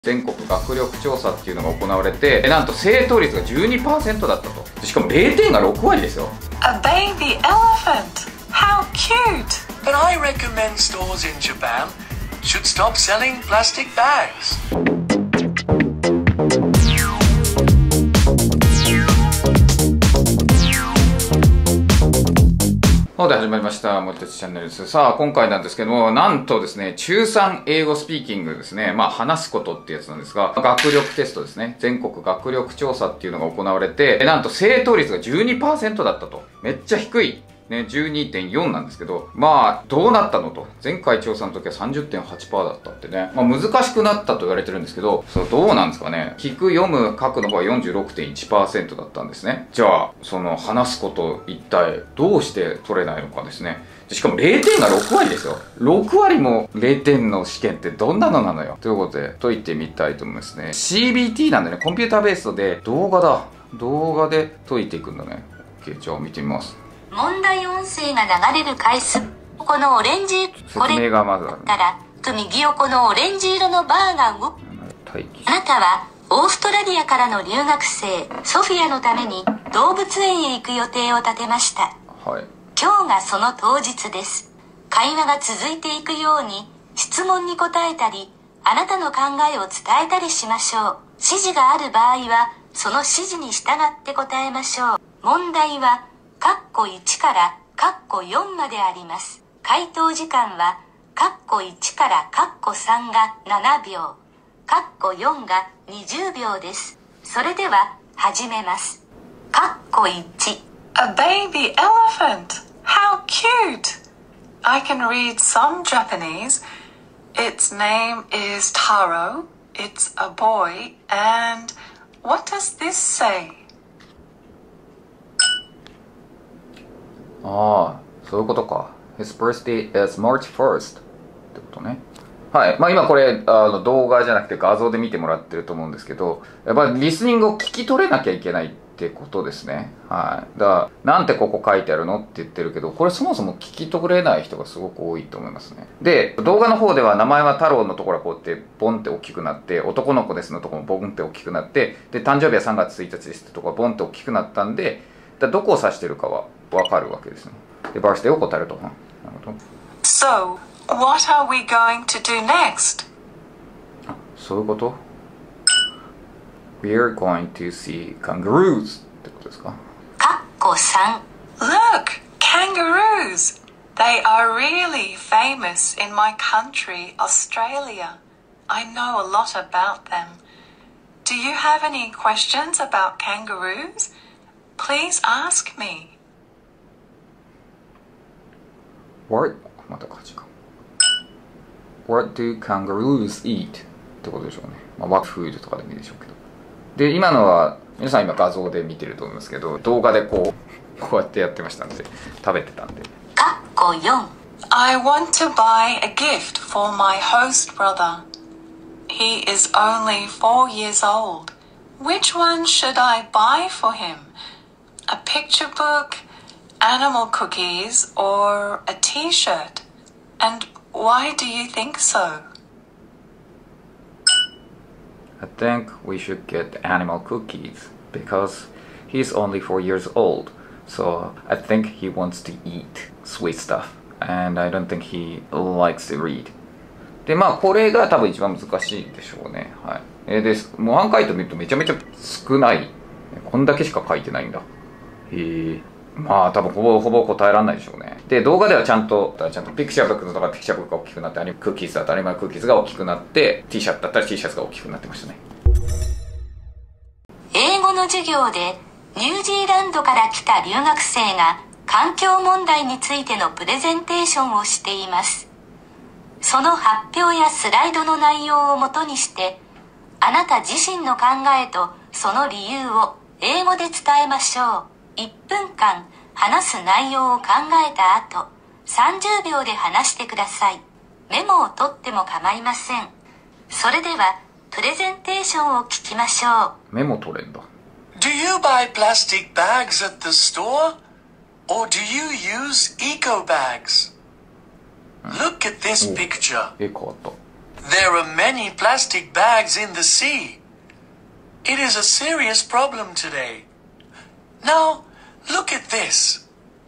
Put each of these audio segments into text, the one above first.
全国学力調査っていうのが行われて、なんと正答率が 12% だったと。しかも0点が6割ですよ。 A baby elephant. How cute. But I recommend stores in Japan should stop selling plastic bags. で始まりました森哲チャンネルです。さあ今回なんですけども、なんとですね、中3英語スピーキングですね、話すことってやつなんですが、学力テストですね、全国学力調査っていうのが行われて、なんと正答率が 12% だったと。めっちゃ低いね、12.4 なんですけど、どうなったのと。前回調査の時は 30.8% だったってね。難しくなったと言われてるんですけど、どうなんですかね。聞く、読む、書くの方が 46.1% だったんですね。じゃあ、話すこと一体どうして取れないのかですね。しかも0点が6割ですよ。6割も0点の試験ってどんなのなのよ。ということで、解いてみたいと思いますね。CBT なんでね、コンピューターベースで動画で解いていくんだね。OK、じゃあ見てみます。 問題音声が流れる回数、このオレンジ、これから右横のオレンジ色のバーが動く。あなたはオーストラリアからの留学生ソフィアのために動物園へ行く予定を立てました。 はい。 今日がその当日です。会話が続いていくように質問に答えたり、あなたの考えを伝えたりしましょう。指示がある場合はその指示に従って答えましょう。問題は括弧1から括弧4まであります。回答時間は括弧1から括弧3が7秒、括弧4が20秒です。それでは始めます。括弧1。 A baby elephant. How cute. I can read some Japanese. Its name is Taro. It's a boy. And what does this say? そういうことか。His birthday is March 1st ってことね。はい。今これ、動画じゃなくて画像で見てもらってると思うんですけど、やっぱりリスニングを聞き取れなきゃいけないってことですね。はい。だから、なんてここ書いてあるのって言ってるけど、これそもそも聞き取れない人がすごく多いと思いますね。で、動画の方では名前は太郎のところがこうやってボンって大きくなって、男の子ですのところもボンって大きくなって、で、誕生日は3月1日ですってところがボンって大きくなったんで、どこを指してるかはわかるわけですね。で、バースデーを答えると。なるほど。 So, what are we going to do next? そういうこと？ We're going to see kangaroos ってことですか？ 括弧3。 Look, kangaroos! They are really famous in my country, Australia. I know a lot about them. Do you have any questions about kangaroos? Please ask me. What do kangaroos eat? ってことでしょうね。What food とかでもいいでしょうけど。で、今のは、皆さん今画像で見てると思いますけど、動画でこうやってやってましたんで、食べてたんで。 括弧4。 I want to buy a gift for my host brother. He is only 4 years old. Which one should I buy for him? A picture book, animal cookies, or a t-shirt? And why do you think so? I think we should get animal cookies because he's only 4 years old. So I think he wants to eat sweet stuff. And I don't think he likes to read. で、これが多分一番難しいでしょうね。はい。で、模範解答見るとめちゃめちゃ少ない。こんだけしか書いてないんだ。多分ほぼ答えられないでしょうね。で、動画ではちゃんとピクチャーブックだったらピクチャーブックが大きくなって、クッキーズだったらアニマルクッキーズが大きくなって、T シャツだったら T シャツが大きくなってましたね。 英語の授業でニュージーランドから来た留学生が環境問題についてのプレゼンテーションをしています。その発表やスライドの内容をもとにして、あなた自身の考えとその理由を英語で伝えましょう。1分間話す内容を考えた後、30秒で話してください。メモを取っても構いません。それではプレゼンテーションを聞きましょう。メモ取れんだ。 Do you buy plastic bags at the store? Or do you use eco bags? Look at this picture. 変わった。 There are many plastic bags in the sea. It is a serious problem today. Now, look at this.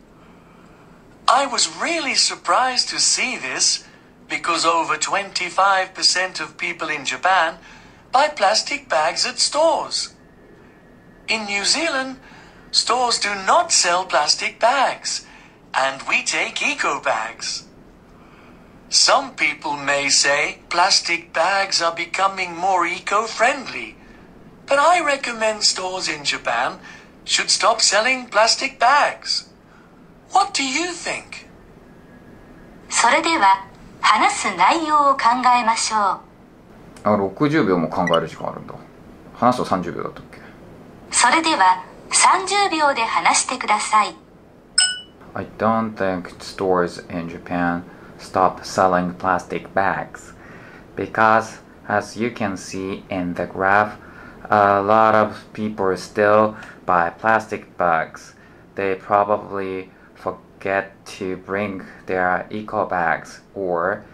I was really surprised to see this because over 25% of people in Japan buy plastic bags at stores. In New Zealand, stores do not sell plastic bags, and we take eco bags. Some people may say plastic bags are becoming more eco-friendly, but I recommend stores in Japan should stop selling plastic bags. What do you think? それでは話す内容を考えましょう。 あ、60秒も考える時間あるんだ。話すと30秒だったっけ？ それでは30秒で話してください。 I don't think stores in Japan stop selling plastic bags because, as you can see in the graph, a lot of people still buy plastic bags. They probably forget to bring their eco bags, or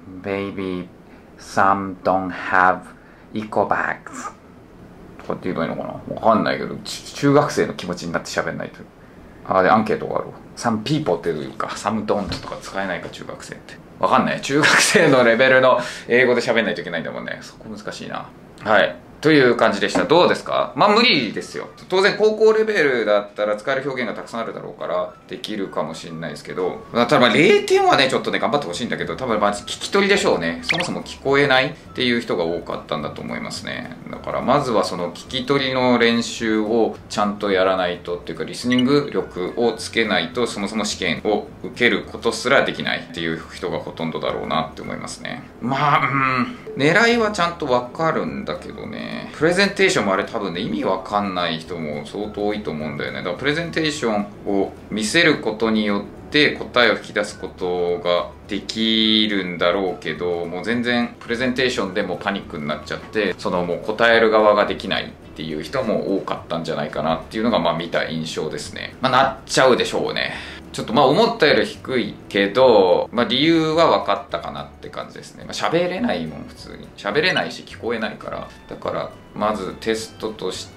maybe some don't have eco bags. とかって言えばいいのかな？わかんないけど、中学生の気持ちになって喋んないと。あ、でアンケートがあるわ。some people っていうか some don't とか使えないか、中学生って。わかんない。中学生のレベルの英語で喋んないといけないんだもんね。そこ難しいな。はい。という感じでした。どうですか？まあ無理ですよ。当然高校レベルだったら使える表現がたくさんあるだろうからできるかもしれないですけど、ただまあ0点はねちょっとね頑張ってほしいんだけど、多分まず聞き取りでしょうね。そもそも聞こえないっていう人が多かったんだと思いますね。だからまずはその聞き取りの練習をちゃんとやらないとっていうか、リスニング力をつけないとそもそも試験を受けることすらできないっていう人がほとんどだろうなって思いますね。まあ狙いはちゃんとわかるんだけどね、プレゼンテーションもあれ多分ね意味わかんない人も相当多いと思うんだよね。だからプレゼンテーションを見せることによって答えを引き出すことができるんだろうけど、もう全然プレゼンテーションでもパニックになっちゃって、そのもう答える側ができないっていう人も多かったんじゃないかなっていうのがまあ見た印象ですね。まあなっちゃうでしょうね。ちょっとまあ思ったより低いけど、まあ理由は分かったかなって感じですね。まあ喋れないもん、普通に。喋れないし聞こえないから。だからまずテストとして、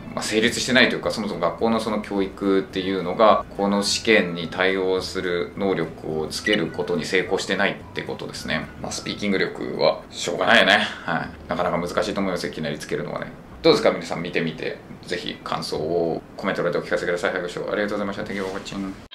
まあ、成立してないというか、そもそも学校のその教育っていうのがこの試験に対応する能力をつけることに成功してないってことですね。まあスピーキング力はしょうがないよね。はい。なかなか難しいと思います。いきなりつけるのはね。どうですか皆さん、見てみてぜひ感想をコメント欄でお聞かせください。ご視聴ありがとうございました。Thank you for watching.